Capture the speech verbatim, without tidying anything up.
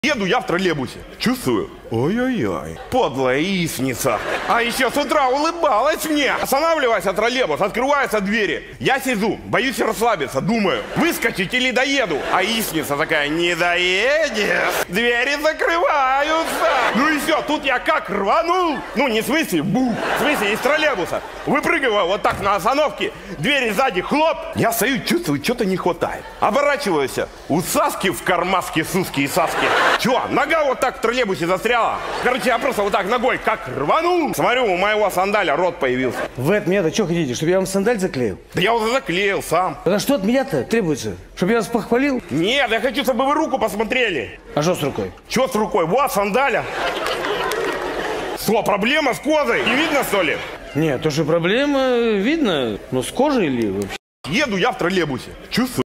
Еду я в троллейбусе. Чувствую. Ой-ой-ой. Подлая яичница. А еще с утра улыбалась мне. Останавливается троллейбус, открываются двери. Я сижу, боюсь расслабиться, думаю, выскочить или доеду. А яичница такая, не доедешь. Двери закрываются. Ну и все, тут я как рванул. Ну не в смысле, бух. В смысле из троллейбуса. Выпрыгиваю вот так на остановке. Двери сзади, хлоп. Я стою, чувствую, что-то не хватает. Оборачиваюсь. У Саски в кармаске Суски и Саски. Чё, нога вот так в троллейбусе застряла. Короче, я просто вот так ногой как рванул. Смотрю, у моего сандаля рот появился. Вы от меня-то что хотите, чтобы я вам сандаль заклеил? Да я уже заклеил сам. А что от меня-то требуется? Чтобы я вас похвалил? Нет, я хочу, чтобы вы руку посмотрели. А что с рукой? Чё с рукой? Вот сандаля. Что, проблема с кожей? Не видно, что ли? Нет, то, что проблема видно, но с кожей или вообще? Еду я в троллейбусе. Чувствую.